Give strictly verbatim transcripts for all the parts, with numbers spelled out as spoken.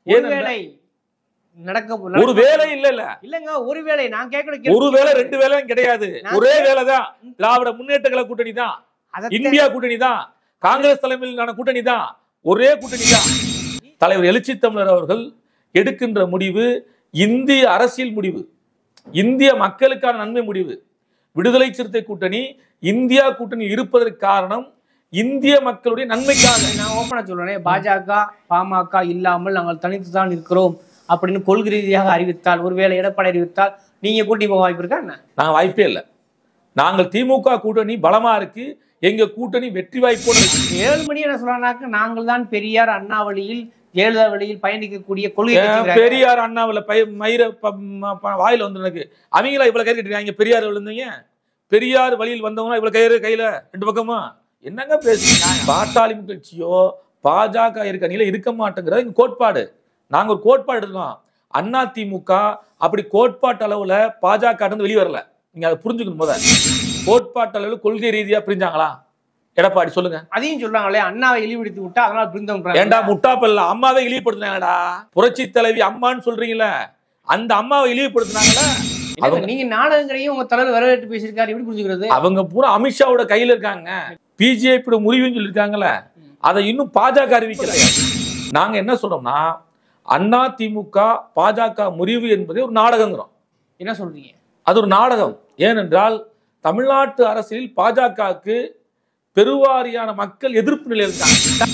ஒருவேளை நடக்க ஒரு வேலை இல்ல இல்ல இல்லங்க ஒருவேளை நான் கேட்கற ஒரு வேலை ரெண்டு வேலையும் கிடையாது, ஒரே வேலை தான். திராவிட முன்னேற்ற கழக கூட்டணி தான், இந்தியா கூட்டணி தான், காங்கிரஸ் தலைமையிலான கூட்டணி தான், ஒரே கூட்டணி தான். தலைவர் எழுச்சி தமிழர் அவர்கள் எடுக்கின்ற முடிவு இந்திய அரசியல் முடிவு, இந்திய மக்களுக்கான நன்மை முடிவு. விடுதலை சிறுத்தை கூட்டணி இந்தியா கூட்டணி இருப்பதற்கு காரணம் இந்திய மக்களுடைய நன்மைக்காக. நான் ஓப்பனா சொல்றேன், பாஜக பாமக இல்லாமல் நாங்கள் தனித்து தான் இருக்கிறோம் அப்படின்னு கொள்கை ரீதியாக அறிவித்தால், ஒருவேளை எடப்பாடி அறிவித்தால் நீங்க கூட்டி போக வாய்ப்பு இருக்கா என்ன? நாங்க வாய்ப்பே இல்லை. நாங்கள் திமுக கூட்டணி பலமா இருக்கு, எங்க கூட்டணி வெற்றி வாய்ப்போடு இருக்கு. ஏழு மணி என்ன சொல்றாங்க, நாங்கள் தான் பெரியார் அண்ணா வழியில் ஜெயலலிதா வழியில் பயணிக்கக்கூடிய கொள்கை. பெரியார் அண்ணாவில் மயிர வாயில வந்து எனக்கு அவங்களா இவ்வளவு கயிறு கட்டிருக்காங்க. பெரியார் விழுந்தீங்க, பெரியார் வழியில் வந்தவங்க இவ்வளவு கயிறு கையில ரெண்டு பக்கமா என்னங்க பேசுறீங்க? பாட்டாளி கட்சியோ பாஜக இருக்க நிலை இருக்க மாட்டேங்கிறது எங்க கோட்பாடு. நாங்க ஒரு கோட்பாடு எடுத்துக்கோம். அண்ணா திமுக அப்படி கோட்பாட்டு அளவுல பாஜக வெளியே வரல. நீங்க அதை புரிஞ்சுக்கணும். போத கோட்பாட்டு அளவுல கொள்கை ரீதியா பிரிஞ்சாங்களா எடப்பாடி சொல்லுங்க? அதையும் சொல்றாங்களே, அண்ணாவை இழிவுபடுத்தி விட்டா அதனால பிரிந்தவங்க. ஏண்டா முட்டாப்பல்ல, அம்மாவை இழிவுபடுத்தினாங்கடா. புரட்சி தலைவி அம்மான்னு சொல்றீங்களா, அந்த அம்மாவை இழிவுபடுத்தினாங்களா? நீங்க நாடகங்களையும் உங்க தலைவர் வரவேற்று பேசியிருக்காரு, எப்படி புரிஞ்சுக்கிறது? அவங்க பூரா அமித்ஷாவோட கையில இருக்காங்க. பிஜேபி முறிவுன்னு சொல்லியிருக்காங்கல்ல, அதை இன்னும் பாஜக அறிவிக்கல. நாங்க என்ன சொல்றோம்னா, அண்ணா திமுக பாஜக முறிவு என்பதே ஒரு நாடகங்கிறோம். என்ன சொல்றீங்க? அது ஒரு நாடகம். ஏனென்றால் தமிழ்நாட்டு அரசியலில் பாஜகவுக்கு பெருவாரியான மக்கள் எதிர்ப்பு நிலையில் இருக்காங்க.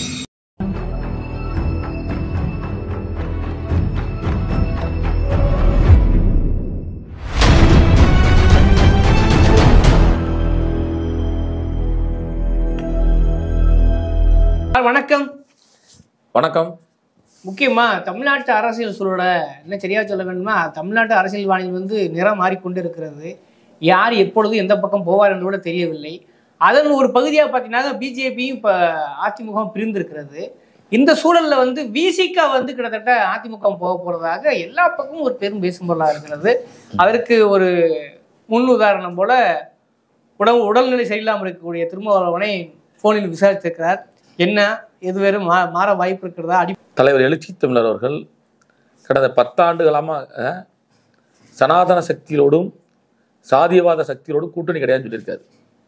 வணக்கம். வணக்கம். முக்கியமா தமிழ்நாட்டு அரசியல் சூழல என்ன சரியா சொல்ல வேண்டுமா, தமிழ்நாட்டு அரசியல் வானில் வந்து நிறம் மாறிக்கொண்டு இருக்கிறது. யார் எப்பொழுது எந்த பக்கம் போவார் என்று கூட தெரியவில்லை. அதன் ஒரு பகுதியாக பார்த்தீங்கன்னா பிஜேபியும் இப்போ அதிமுக பிரிந்திருக்கிறது. இந்த சூழல்ல வந்து விசிகா வந்து கிட்டத்தட்ட அதிமுக போக போறதாக எல்லா பக்கமும் ஒரு பெரும் பேசும் பொருளாக இருக்கிறது. அதற்கு ஒரு முன் உதாரணம் போல உடம்பு உடல்நிலை சரியில்லாமல் இருக்கக்கூடிய திருமாவளவனை போனில் விசாரித்திருக்கிறார். என்ன எது வேறு மா மாற வாய்ப்பு இருக்கிறதா? அடி தலைவர் எழுச்சி தமிழர் அவர்கள் கடந்த பத்தாண்டுகளாக சனாதன சக்தியோடும் சாதியவாத சக்தியோடும் கூட்டணி கிடையாதுன்னு சொல்லியிருக்காரு.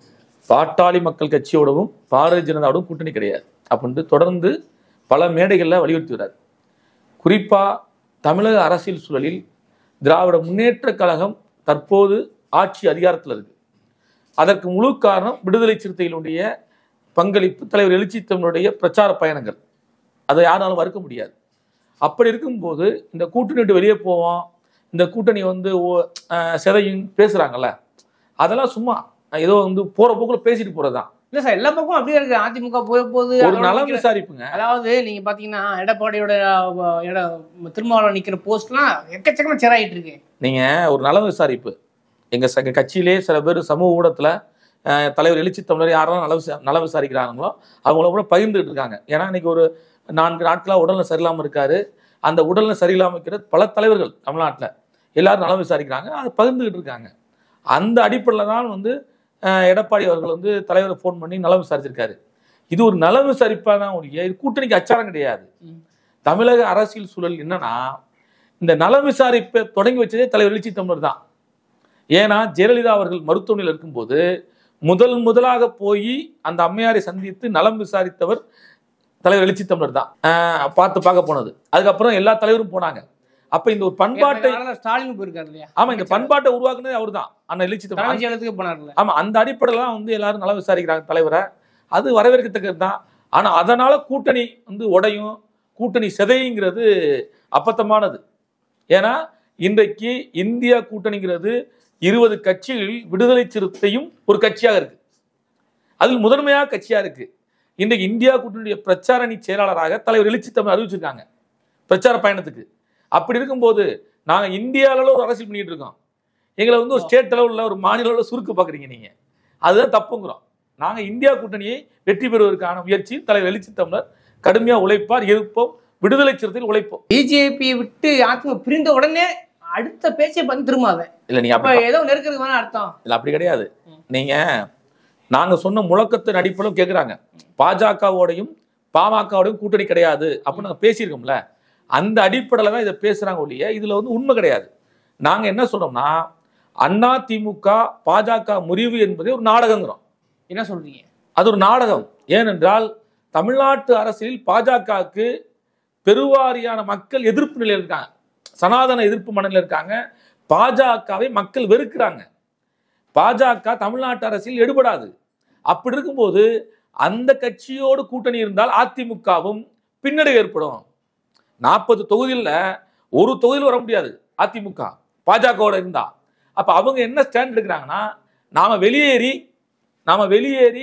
பாட்டாளி மக்கள் கட்சியோடவும் பாரதிய ஜனதாவோடும் கூட்டணி கிடையாது அப்படின்ட்டு தொடர்ந்து பல மேடைகளில் வலியுறுத்துகிறார். குறிப்பாக தமிழக அரசியல் சூழலில் திராவிட முன்னேற்ற கழகம் தற்போது ஆட்சி அதிகாரத்தில் இருக்கு. அதற்கு முழு காரணம் விடுதலை சிறுத்தைகளுடைய பங்களிப்பு, தலைவர் எழுச்சி தமிழுடைய பிரச்சார பயணங்கள். அதை யாராலும் மறுக்க முடியாது. அப்படி இருக்கும்போது இந்த கூட்டணி விட்டு வெளியே போவோம், இந்த கூட்டணி வந்து செதையும் பேசுறாங்கல்ல, அதெல்லாம் சும்மா ஏதோ வந்து போற போக்குல பேசிட்டு போறதுதான். இல்ல சார், எல்லா பக்கமும் அப்படியே இருக்கு. அதிமுக போய போது ஒரு நலம் விசாரிப்புங்க. அதாவது நீங்க பாத்தீங்கன்னா எடப்பாடியோட திருமாவளவன் நிக்கிற போஸ்ட்லாம் எக்கச்சக்கமா சேராயிட்டு இருக்கு. நீங்க ஒரு நலம் விசாரிப்பு எங்க கட்சியிலே சில பேர் சமூக ஊடகத்துல தலைவர் எழுச்சி தமிழர் யாரெல்லாம் நல விசா நல விசாரிக்கிறாங்களோ அவங்கள கூட பகிர்ந்துட்டு இருக்காங்க. ஏன்னா இன்னைக்கு ஒரு நான்கு நாட்களாக உடல்நிலை சரியில்லாமல் இருக்காரு. அந்த உடல்நிலை சரியில்லாமல் இருக்கிற பல தலைவர்கள் தமிழ்நாட்டில் எல்லாரும் நலம் விசாரிக்கிறாங்க, அதை பகிர்ந்துகிட்டு இருக்காங்க. அந்த அடிப்படையில் தான் வந்து எடப்பாடி அவர்கள் வந்து தலைவரை ஃபோன் பண்ணி நலம் விசாரிச்சிருக்காரு. இது ஒரு நல விசாரிப்பாக தான் ஒழிய இது கூட்டணிக்கு அச்சாரம் கிடையாது. தமிழக அரசியல் சூழல் என்னன்னா, இந்த நல விசாரிப்பை தொடங்கி வச்சதே தலைவர் எழுச்சி தமிழர் தான். ஏன்னா ஜெயலலிதா அவர்கள் மருத்துவமனையில் இருக்கும்போது முதல் முதலாக போய் அந்த அம்மையாரை சந்தித்து நலம் விசாரித்தவர் தலைவர் எழுச்சி தமிழர் தான். பார்த்து பார்க்க போனது. அதுக்கப்புறம் எல்லா தலைவரும் போனாங்க. அப்ப இந்த ஒரு பண்பாட்டை ஸ்டாலின் போயிருக்காரு இல்லையா? ஆமா, இந்த பண்பாட்டை உருவாக்குனது அவர் தான், அண்ணா எழுச்சி தமிழர் போனார்ல. ஆமா, அந்த அடிப்படையில தான் வந்து எல்லாரும் நலம் விசாரிக்கிறாங்க தலைவரை. அது வரவேற்கத்தக்கது தான். ஆனா அதனால கூட்டணி வந்து உடையும், கூட்டணி சிதைங்கிறது அப்பத்தமானது. ஏன்னா இன்றைக்கு இந்தியா கூட்டணிங்கிறது இருபது கட்சிகளில் விடுதலை சிறுத்தையும் ஒரு கட்சியாக இருக்கு. அதில் முதன்மையாக கட்சியா இருக்கு. இன்றைக்கு இந்தியா கூட்டணியுடைய பிரச்சார அணி செயலாளராக தலைவர் எழுச்சி தமிழர் அறிவிச்சிருக்காங்க பிரச்சார பயணத்துக்கு. அப்படி இருக்கும்போது நாங்க இந்திய அளவில் ஒரு அரசியல் பண்ணிட்டு இருக்கோம். எங்களை வந்து ஒரு ஸ்டேட் லெவலில் ஒரு மாநில அளவில் சுருக்க பாக்குறீங்க நீங்க. அதுதான் தப்புங்கிறோம். நாங்க இந்தியா கூட்டணியை வெற்றி பெறுவதற்கான முயற்சி தலைவர் எழுச்சி தமிழர் கடுமையா உழைப்பார், இருப்போம், விடுதலை சிறுத்தையில் உழைப்போம். பிஜேபியை விட்டு அதிமுக பிரிந்த உடனே அடுத்த பேச்சை பண்ணி திரும்பாத இல்ல, நீங்க அப்ப ஏதோ நெருக்கிறதுக்கு வேணா அர்த்தம் இல்ல. அப்படி கிடையாது. நீங்க நாங்க சொன்ன முழக்கத்தின் அடிப்படையில் கேட்குறாங்க. பாஜகவோடையும் பாமகவோடையும் கூட்டணி கிடையாது அப்படின்னு நாங்கள் பேசியிருக்கோம்ல. அந்த அடிப்படையில் தான் இதை பேசுறாங்க ஒழிய இதுல வந்து உண்மை கிடையாது. நாங்க என்ன சொல்றோம்னா அண்ணா திமுக பாஜக முறிவு என்பதே ஒரு நாடகங்கிறோம். என்ன சொல்றீங்க? அது ஒரு நாடகம். ஏனென்றால் தமிழ்நாட்டு அரசியலில் பாஜகவுக்கு பெருவாரியான மக்கள் எதிர்ப்பு நிலையில் இருக்காங்க, சனாதன எதிர்ப்பு மனநிலையில் இருக்காங்க. பாஜகவை மக்கள் வெறுக்கிறாங்க. பாஜக தமிழ்நாட்டு அரசியல் எடுபடாது. அப்படி இருக்கும்போது அந்த கட்சியோடு கூட்டணி இருந்தால் அதிமுகவும் பின்னடைவு ஏற்படும். நாற்பது தொகுதியில் ஒரு தொகுதியில் வர முடியாது அதிமுக பாஜகவோட இருந்தா. அப்ப அவங்க என்ன ஸ்டாண்ட் எடுக்கிறாங்கன்னா நாம வெளியேறி நாம வெளியேறி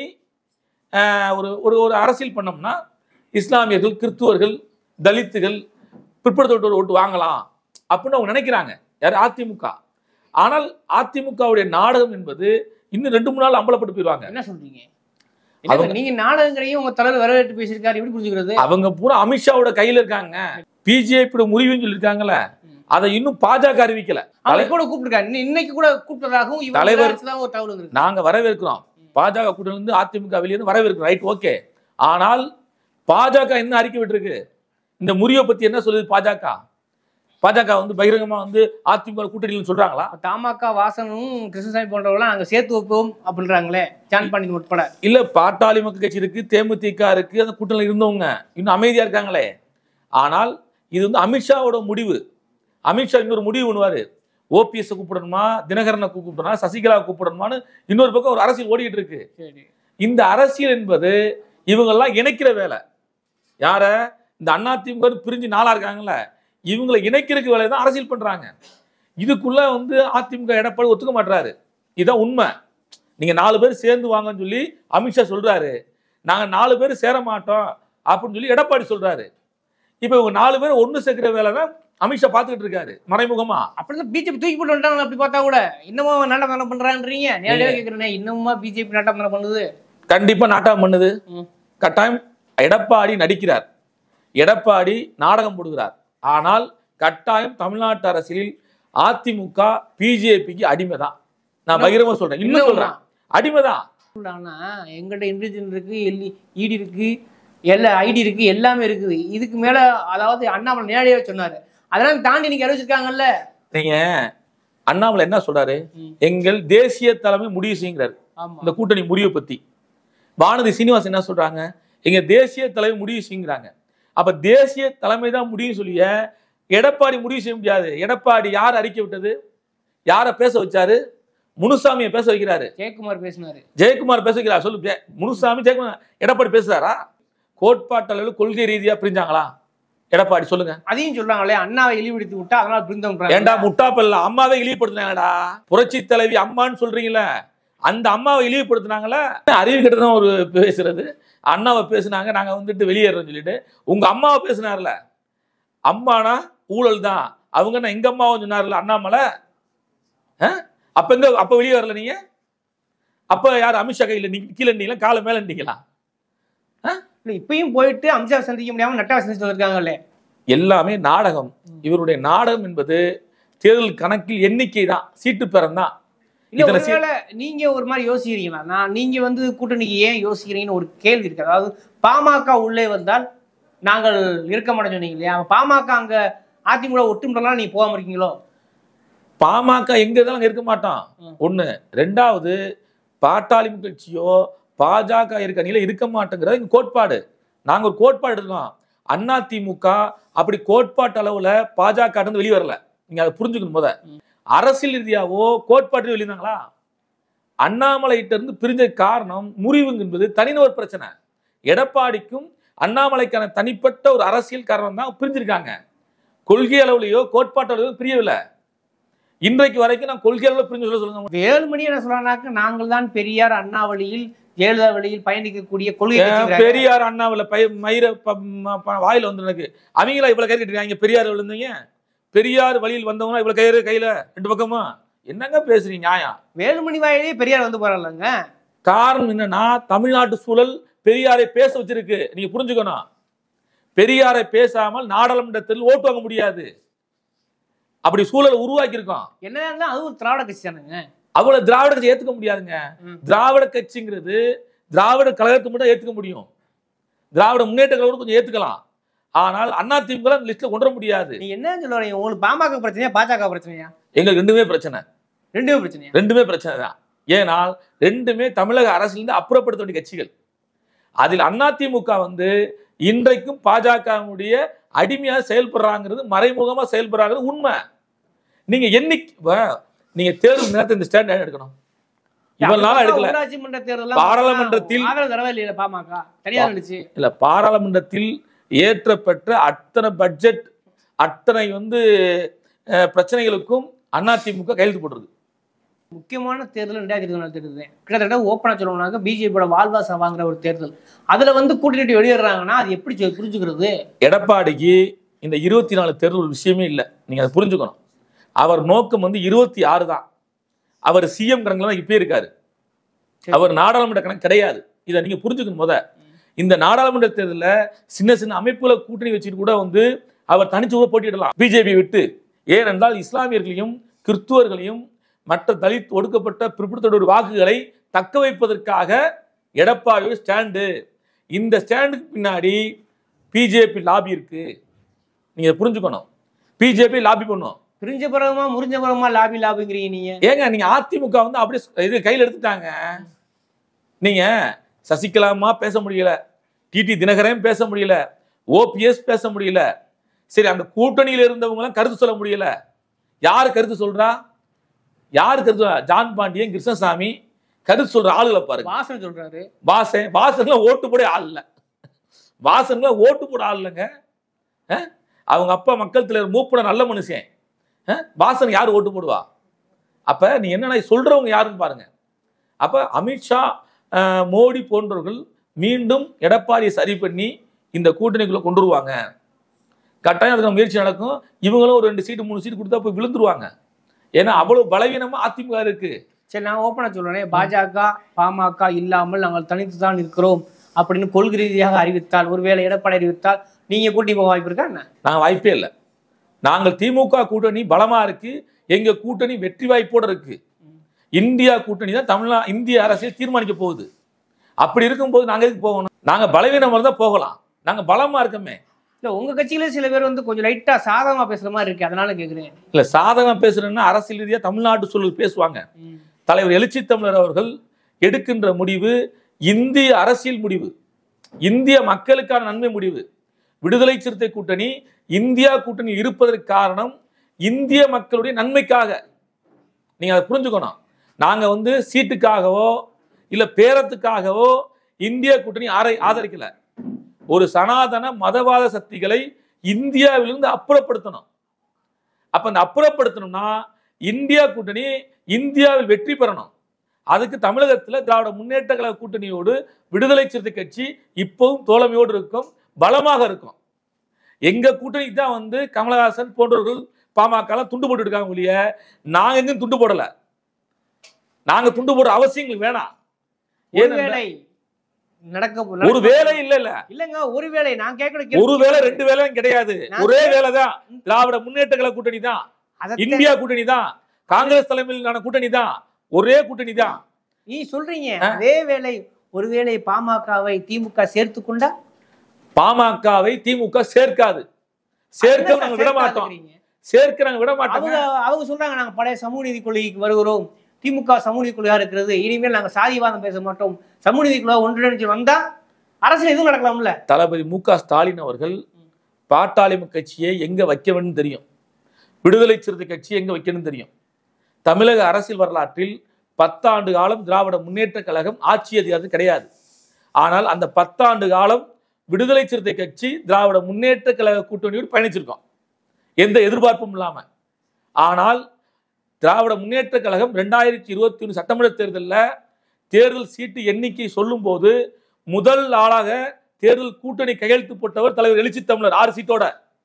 ஒரு ஒரு அரசியல் பண்ணோம்னா இஸ்லாமியர்கள், கிறிஸ்துவர்கள், தலித்துகள், பிற்படுத்தப்பட்டோர் ஓட்டு வாங்கலாம் அப்படின்னு அவங்க நினைக்கிறாங்க. யார்? அதிமுக. ஆனால் அதிமுகவுடைய நாடகம் என்பது இன்னும் ரெண்டு மூணு நாள் அம்பலப்பட்டு போயிடுவாங்க. என்ன சொல்றீங்க? நீங்க நாடகங்களையும் உங்க தலைவர் வரவேற்று பேசியிருக்காரு, எப்படி புரிஞ்சுக்கிறது? அவங்க பூரா அமித்ஷாவோட கையில இருக்காங்க. பிஜேபி முறிவுன்னு சொல்லியிருக்காங்கல்ல, அதை இன்னும் பாஜக அறிவிக்கல. கூட கூப்பிட்டுருக்காங்க, இன்னைக்கு கூட கூப்பிட்டதாகவும் தலைவர் நாங்க வரவேற்கிறோம். பாஜக கூட்டணி இருந்து அதிமுக வெளியே வரவேற்கிறோம். Right, okay. ஆனால் பாஜக என்ன அறிக்கை விட்டுருக்கு? இந்த முறிவை பத்தி என்ன சொல்லுது பாஜக? பாஜக வந்து பகிரங்கமா வந்து அதிமுக கூட்டணியில் சொல்றாங்களா? தமாக வாசனும் கிருஷ்ணசாமி போன்றவர்களாம் நாங்க சேர்த்து வைப்போம் அப்படின்றாங்களே, ஜான் பாண்டியன் உட்பட. இல்ல, பாட்டாளி மக்கள் கட்சி இருக்கு, தேமுதிக இருக்கு, அந்த கூட்டணியில் இருந்தவங்க இன்னும் அமைதியா இருக்காங்களே. ஆனால் இது வந்து அமித்ஷாவோட முடிவு. அமித்ஷா இன்னொரு முடிவு பண்ணுவாரு. ஓபிஎஸ் கூப்பிடணுமா, தினகரனை கூப்பிடணுமா, சசிகலா கூப்பிடணுமான்னு இன்னொரு பக்கம் ஒரு அரசியல் ஓடிட்டு இருக்கு. இந்த அரசியல் என்பது இவங்கெல்லாம் இணைக்கிற வேலை. யார? இந்த அதிமுக பிரிஞ்சு நாளா இருக்காங்கல்ல, இவங்களை இணைக்கிறதுக்கு வேலை தான் அரசியல் பண்றாங்க. இதுக்குள்ள வந்து அதிமுக எடப்பாடி ஒத்துக்க மாட்டாரு. இதுதான் உண்மை. நீங்க நாலு பேர் சேர்ந்து வாங்கன்னு சொல்லி அமித்ஷா சொல்றாரு. நாங்க நாலு பேர் சேர மாட்டோம் அப்படின்னு சொல்லி எடப்பாடி சொல்றாரு. இப்ப இவங்க நாலு பேர் ஒண்ணு சேர்க்கிற வேலை தான் அமித்ஷா பாத்துக்கிட்டு இருக்காரு மறைமுகமா. அப்படிதான் பிஜேபி தூக்கி போட்டு வந்துட்டாங்க. அப்படி பார்த்தா கூட இன்னமும் நாட்டம் தானே பண்றான்றீங்க. நேரடியாக கேட்கிறேன், இன்னமுமா பிஜேபி நாட்டம் தானே பண்ணுது? கண்டிப்பா நாட்டம் பண்ணுது. கட்டாயம் எடப்பாடி நடிக்கிறார், எடப்பாடி நாடகம் போடுகிறார். ஆனால் கட்டாயம் தமிழ்நாட்டு அரசியலில் அதிமுக பிஜேபிக்கு அடிமைதான். நான் பகிரமா சொல்றேன், இன்னும் சொல்றேன், அடிமைதான். எங்கிட்ட இன்டெலிஜென்ஸ் இருக்கு, இடி இருக்கு, எல்லா ஐடி இருக்கு, எல்லாமே இருக்குது. இதுக்கு மேல அதாவது அண்ணாமலை நேரடியாக சொன்னாரு, அதெல்லாம் தாண்டி நீங்க அறிவிச்சிருக்காங்கல்ல. நீங்க அண்ணாமலை என்ன சொல்றாரு? எங்கள் தேசிய தலைமை முடிவு செய்யுங்கிறாரு இந்த கூட்டணி முடிவை பத்தி. வானதி சீனிவாசன் என்ன சொல்றாங்க? எங்க தேசிய தலைமை முடிவு செய்யுங்கிறாங்க. அப்ப தேசிய தலைமை தான் முடிவு சொல்லிய எடப்பாடி முடிவு செய்ய முடியாது. எடப்பாடி யார் அறிக்கை விட்டது? யார பேச வச்சாரு? முனுசாமியை பேச வைக்கிறாரு. ஜெயக்குமார் பேசினாரு. ஜெயக்குமார் பேச வைக்கிறார். சொல்லு, முனுசாமி ஜெயக்குமார் எடப்பாடி பேசுறாரா? கோட்பாட்டளவில் கொள்கை ரீதியா பிரிஞ்சாங்களா எடப்பாடி? சொல்லுங்க. அதையும் சொல்றாங்களே, அண்ணாவை இழிவுபடுத்தி விட்டா அதனால பிரிந்தோம். ஏண்டா முட்டாப்பல்ல, அம்மாவை இழிவுபடுத்தினாங்கடா. புரட்சி தலைவி அம்மான்னு சொல்றீங்களா, அந்த அம்மாவை இழிவுபடுத்தினாங்களா? அறிவு கிட்ட ஒரு பேசுறது. அண்ணாவை பேசுனாங்க, நாங்க வந்துட்டு வெளியேறோம்னு சொல்லிட்டு. உங்க அம்மாவை பேசினார்ல, அம்மானா ஊழல் தான் அவங்க, நான் எங்க அம்மாவும் சொன்னார்ல அண்ணாமலை. அப்ப எங்க அப்ப வெளியே வரல நீங்க? அப்ப யார் அமித்ஷா கையில் நீங்க கீழே நீங்களா காலை மேல நீங்களா? இப்பயும் போயிட்டு அமித்ஷா சந்திக்க முடியாம நட்டா சந்திச்சு வந்திருக்காங்கல்ல. எல்லாமே நாடகம். இவருடைய நாடகம் என்பது தேர்தல் கணக்கில் எண்ணிக்கை தான், சீட்டு பெறம் தான். நீங்க ஒரு மாதிரி யோசிக்கிறீங்களா? நான் நீங்க வந்து கூட்டணிக்கு ஏன் யோசிக்கிறீங்கன்னு ஒரு கேள்வி இருக்கு. அதாவது பாமக உள்ளே வந்தால் நாங்கள் இருக்க மாட்டோம் சொன்னீங்க இல்லையா? பாமக அங்க அதிமுக ஒட்டுமுறைலாம் நீங்க போகாம இருக்கீங்களோ? பாமக எங்க இருந்தாலும் இருக்க மாட்டோம். ஒண்ணு. ரெண்டாவது, பாட்டாளி கட்சியோ பாஜக இருக்க நிலை இருக்க மாட்டேங்கிறது எங்க கோட்பாடு. நாங்க ஒரு கோட்பாடு எடுத்துக்கோம். அண்ணா திமுக அப்படி கோட்பாட்டு அளவுல பாஜக இருந்து வெளியே வரல. நீங்க அதை புரிஞ்சுக்கணும். போத அரசியல் ரீதியாவோ கோட்பாட்டு வெளியிருந்தாங்களா? அண்ணாமலைகிட்ட இருந்து பிரிஞ்ச காரணம் முறிவு என்பது தனிநபர் பிரச்சனை. எடப்பாடிக்கும் அண்ணாமலைக்கான தனிப்பட்ட ஒரு அரசியல் காரணம் தான் பிரிஞ்சிருக்காங்க. கொள்கை அளவுலையோ கோட்பாட்டு அளவுலையோ பிரியவில்லை. இன்றைக்கு வரைக்கும் நான் கொள்கை அளவில் பிரிஞ்சு சொல்ல சொல்லுங்க. வேலுமணி என்ன சொல்றாங்க? நாங்கள் தான் பெரியார் அண்ணா வழியில் ஜெயலலிதா வழியில் பயணிக்கக்கூடிய கொள்கை. பெரியார் அண்ணாவில மயிர வாயில வந்து எனக்கு அவங்களா இவ்வளவு கை கட்டிருக்காங்க. பெரியார் விழுந்தீங்க, பெரியார் வழியில் வந்தவங்க இவ்வளவு கயிறு கையில ரெண்டு பக்கமா என்னங்க பேசுறீங்க? நியாயம். வேலுமணி வாயிலே பெரியார் வந்து போறாங்க. காரணம் என்னன்னா, தமிழ்நாட்டு சூழல் பெரியாரை பேச வச்சிருக்கு. நீங்க புரிஞ்சுக்கணும். பெரியாரை பேசாமல் நாடாளுமன்றத்தில் ஓட்டு வாங்க முடியாது. அப்படி சூழலை உருவாக்கி இருக்கோம். என்ன அதுவும் திராவிட கட்சி தானுங்க. அவ்வளவு திராவிட கட்சி ஏத்துக்க முடியாதுங்க. திராவிட கட்சிங்கிறது திராவிட கழகத்தை மட்டும் ஏத்துக்க முடியும். திராவிட முன்னேற்ற கழகம் கொஞ்சம் ஏத்துக்கலாம். ஆனால் அதிமுக அந்த லிஸ்ட்ல கொண்டு வர முடியாது. நீ என்ன சொல்ல வரீங்க? உங்களுக்கு பாமக பிரச்சனையா பாஜக பிரச்சனையா? எங்களுக்கு ரெண்டுமே பிரச்சனை. ரெண்டுமே பிரச்சனையா? ரெண்டுமே பிரச்சனை தான். ஏனால் ரெண்டுமே தமிழக அரசிலிருந்து அப்புறப்படுத்த வேண்டிய கட்சிகள். அதில் அதிமுக வந்து இன்றைக்கும் பாஜகவுடைய அடிமையாக செயல்படுறாங்கிறது, மறைமுகமா செயல்படுறாங்கிறது உண்மை. நீங்க என்னைக்கு நீங்க தேர்தல் நேரத்தை இந்த ஸ்டாண்ட் எடுக்கணும். இவ்வளவு நாளா எடுக்கல. பாராளுமன்றத்தில் பாமக தனியா இருந்துச்சு. இல்ல, பாராளுமன்றத்தில் ஏற்றப்பட்ட அத்தனை பட்ஜெட் அத்தனை வந்து பிரச்சனைகளுக்கும் அதிமுக கையெழுத்து போட்டுருக்கு. முக்கியமான தேர்தல் ரெண்டாயிரத்தி இருபத்தி நாலு தேர்தல் கிட்டத்தட்ட ஓப்பனா சொல்லணும்னாக்க பிஜேபியோட வாழ்வாசா வாங்குற ஒரு தேர்தல். அதுல வந்து கூட்டணி வெளியிடுறாங்கன்னா அது எப்படி புரிஞ்சுக்கிறது? எடப்பாடிக்கு இந்த இருபத்தி நாலு தேர்தல் ஒரு விஷயமே இல்லை. நீங்க அதை புரிஞ்சுக்கணும். அவர் நோக்கம் வந்து இருபத்தி ஆறு தான். அவர் சிஎம் கணக்குல தான் இப்ப இருக்காரு. அவர் நாடாளுமன்ற கணக்கு கிடையாது. இதை நீங்க புரிஞ்சுக்கணும். முத இந்த நாடாளுமன்ற தேர்தலில் சின்ன சின்ன அமைப்புகளை கூட்டணி வச்சுட்டு கூட வந்து அவர் தனிச்சு கூட போட்டியிடலாம் பிஜேபி விட்டு. ஏனென்றால் இஸ்லாமியர்களையும் கிறிஸ்துவர்களையும் மற்ற தலித் ஒடுக்கப்பட்ட பிற்படுத்தப்பட்ட வாக்குகளை தக்க வைப்பதற்காக எடப்பாடி ஸ்டாண்டு. இந்த ஸ்டாண்டுக்கு பின்னாடி பிஜேபி லாபி இருக்கு. நீங்க புரிஞ்சுக்கணும். பிஜேபி லாபி பண்ணும். பிரிஞ்ச பிறகுமா முறிஞ்ச பிறகுமா லாபி லாபிங்கிறீங்க நீங்க. ஏங்க நீங்க அதிமுக வந்து அப்படியே இது கையில் எடுத்துட்டாங்க. நீங்க சசிகலாமா பேச முடியல, டிடி தினகரன் பேச முடியல, ஓபிஎஸ் பேச முடியல. சரி, அந்த கூட்டணியில் இருந்தவங்க கருத்து சொல்ல முடியல. யாரு கருத்து சொல்றா? யாரு கருத்து? ஜான் பாண்டியன், கிருஷ்ணசாமி கருத்து சொல்ற ஆளுகளை பாருங்க. வாசன் சொல்றாரு. வாசன் வாசன்ல ஓட்டு போட ஆள் இல்ல. வாசன்ல ஓட்டு போட ஆள் இல்லைங்க. அவங்க அப்பா மக்கள் தலைவர் மூப்பட நல்ல மனுஷன். வாசன் யாரு ஓட்டு போடுவா? அப்ப நீ என்ன சொல்றவங்க யாருன்னு பாருங்க. அப்ப அமித்ஷா, மோடி போன்றவர்கள் மீண்டும் எடப்பாடியை சரி பண்ணி இந்த கூட்டணிக்குள்ள கொண்டு வருவாங்க. கட்டாயம் அதுக்கு முயற்சி நடக்கும். இவங்களும் ஒரு ரெண்டு சீட்டு மூணு சீட்டு கொடுத்தா போய் விழுந்துருவாங்க. ஏன்னா அவ்வளவு பலவீனமா அதிமுக இருக்கு. சரி, நான் ஓப்பனா சொல்றேன். பாஜக பாமக இல்லாமல் நாங்கள் தனித்து தான் இருக்கிறோம் அப்படின்னு கொள்கை ரீதியாக அறிவித்தால், ஒருவேளை எடப்பாடி அறிவித்தால் நீங்க கூட்டி போக வாய்ப்பு இருக்கா? என்ன? நாங்க வாய்ப்பே இல்லை. நாங்கள் திமுக கூட்டணி பலமா இருக்கு. எங்க கூட்டணி வெற்றி வாய்ப்போட இருக்கு. இந்தியா கூட்டணி தான் தமிழ்நா இந்திய அரசியல் தீர்மானிக்க போகுது. அப்படி இருக்கும்போது நாங்க எதுக்கு போகணும்? நாங்க பலவீனமா தான் போகலாம். நாங்க பலமா இருக்கமே. இல்ல, உங்க கட்சியிலே சில பேர் வந்து கொஞ்சம் லைட்டா சாதகமா பேசுற மாதிரி இருக்கு. அதனால கேக்குறேன். இல்ல, சாதகமா பேசுறேன்னா அரசியல் ரீதியா தமிழ்நாட்டு சொல்லு பேசுவாங்க. தலைவர் எழுச்சி தமிழர் அவர்கள் எடுக்கின்ற முடிவு இந்திய அரசியல் முடிவு, இந்திய மக்களுக்கான நன்மை முடிவு. விடுதலை சிறுத்தை கூட்டணி இந்தியா கூட்டணி இருப்பதற்கு காரணம் இந்திய மக்களுடைய நன்மைக்காக. நீங்க அதை புரிஞ்சுக்கணும். நாங்க வந்து சீட்டுக்காகவோ இல்ல பேரத்துக்காகவோ இந்திய கூட்டணி ஆதரிக்கல. ஒரு சனாதன மதவாத சக்திகளை இந்தியாவிலிருந்து அப்புறப்படுத்தணும். அப்ப அந்த அப்புறப்படுத்தணும்னா இந்தியா கூட்டணி இந்தியாவில் வெற்றி பெறணும். அதுக்கு தமிழகத்தில் திராவிட முன்னேற்ற கழக கூட்டணியோடு விடுதலை சிறுத்தை கட்சி இப்பவும் தோழமையோடு இருக்கும், பலமாக இருக்கும். எங்க கூட்டணிக்கு தான் வந்து கமலஹாசன் போன்றவர்கள் பாமக எல்லாம் துண்டு போட்டு இருக்காங்க ஒழிய நாங்க எங்கேயும் துண்டு போடல. நாங்க துண்டு போடுற அவசியம் வேணாம். ஒருவேளை நடக்க ஒரு வேலை இல்ல இல்ல இல்லங்க ஒருவேளை நான் கேட்கிற ஒரு வேலை ரெண்டு வேலையும் கிடையாது. ஒரே வேலை தான். திராவிட முன்னேற்ற கழக கூட்டணி தான், இந்தியா கூட்டணி தான், காங்கிரஸ் தலைமையிலான கூட்டணி தான், ஒரே கூட்டணி தான். நீ சொல்றீங்க அதே வேளை ஒருவேளை பாமகவை திமுக சேர்த்து கொண்டா? பாமகவை திமுக சேர்க்காது. சேர்க்க நாங்க விட மாட்டோம். சேர்க்க நாங்க விட மாட்டோம். அவங்க அவங்க சொல்றாங்க நாங்க பழைய சமூக நீதி கொள்கைக்கு வருகிறோம். திமுக சமூக நீதி கொள்கையா இருக்கிறது. இனிமேல் நாங்க சாதிவாதம் பேச மாட்டோம். சமூக நீதி கொள்கை ஒன்றிணைஞ்சு வந்தா அரசியல் எதுவும் நடக்கலாம்ல. தளபதி மு க ஸ்டாலின் அவர்கள் பாட்டாளி கட்சியை எங்க வைக்க வேண்டும் தெரியும். விடுதலை சிறுத்தை கட்சி எங்க வைக்கணும் தெரியும். தமிழக அரசியல் வரலாற்றில் பத்தாண்டு காலம் திராவிட முன்னேற்ற கழகம் ஆட்சி அதிகாரத்தில் கிடையாது. ஆனால் அந்த பத்தாண்டு காலம் விடுதலை சிறுத்தை கட்சி திராவிட முன்னேற்ற கழக கூட்டணியோடு பயணிச்சிருக்கோம், எந்த எதிர்பார்ப்பும் இல்லாம. ஆனால் திராவிட முன்னேற்ற கழகம் ரெண்டாயிரத்தி இருபத்தி ஒன்று சட்டமன்ற தேர்தலில் தேர்தல் சீட்டு எண்ணிக்கை சொல்லும் போது முதல் ஆளாக தேர்தல் கூட்டணி கையெழுத்து போட்டவர் தலைவர் எழுச்சி தமிழர். ஆறு சீட்டோட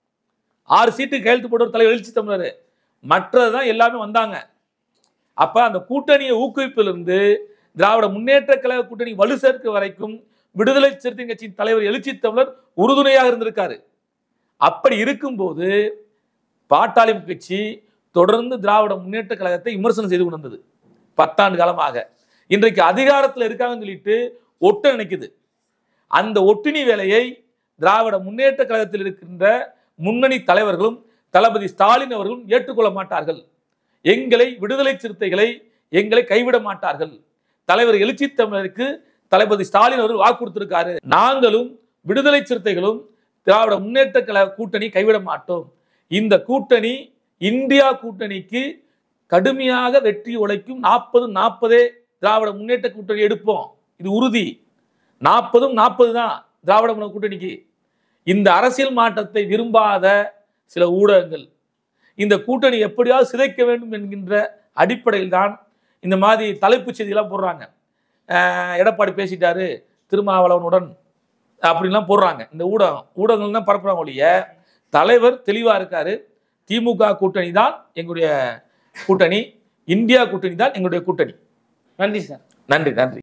ஆறு சீட்டு கையெழுத்து போட்டவர் தலைவர் எழுச்சி தமிழர். மற்றதுதான் எல்லாமே வந்தாங்க. அப்ப அந்த கூட்டணியை ஊக்குவிப்பிலிருந்து திராவிட முன்னேற்ற கழக கூட்டணி வலு சேர்க்க வரைக்கும் விடுதலை சிறுத்தை கட்சியின் தலைவர் எழுச்சி தமிழர் உறுதுணையாக இருந்திருக்காரு. அப்படி இருக்கும்போது பாட்டாளி கட்சி தொடர்ந்து திராவிட முன்னேற்ற கழகத்தை விமர்சனம் செய்து கொண்டு வந்தது பத்தாண்டு காலமாக. இன்றைக்கு அதிகாரத்தில் இருக்காங்கன்னு சொல்லிட்டு ஒட்ட நினைக்குது. அந்த ஒட்டுணி வேலையை திராவிட முன்னேற்ற கழகத்தில் இருக்கின்ற முன்னணி தலைவர்களும் தளபதி ஸ்டாலின் அவர்களும் ஏற்றுக்கொள்ள மாட்டார்கள். எங்களை விடுதலை சிறுத்தைகளை எங்களை கைவிட மாட்டார்கள். தலைவர் எழுச்சி தமிழருக்கு தளபதி ஸ்டாலின் அவர்கள் வாக்கு கொடுத்திருக்காரு. நாங்களும் விடுதலை சிறுத்தைகளும் திராவிட முன்னேற்ற கழக கூட்டணி கைவிட மாட்டோம். இந்த கூட்டணி இந்தியா கூட்டணிக்கு கடுமையாக வெற்றி உழைக்கும். நாற்பது நாற்பதே திராவிட முன்னேற்ற கூட்டணி எடுப்போம். இது உறுதி. நாற்பதும் நாற்பது தான் திராவிட முன்னேற்ற கூட்டணிக்கு. இந்த அரசியல் மாற்றத்தை விரும்பாத சில ஊடகங்கள் இந்த கூட்டணி எப்படியாவது சிதைக்க வேண்டும் என்கின்ற அடிப்படையில் தான் இந்த மாதிரி தலைப்புச் செய்தியெல்லாம் போடுறாங்க. எடப்பாடி பேசிட்டாரு திருமாவளவனுடன் அப்படின்லாம் போடுறாங்க. இந்த ஊடகம் ஊடகங்கள் தான் பரப்புறாங்க ஒழிய தலைவர் தெளிவாக இருக்காரு. திமுக கூட்டணி தான் எங்களுடைய கூட்டணி, இந்தியா கூட்டணி தான் எங்களுடைய கூட்டணி. நன்றி சார். நன்றி நன்றி.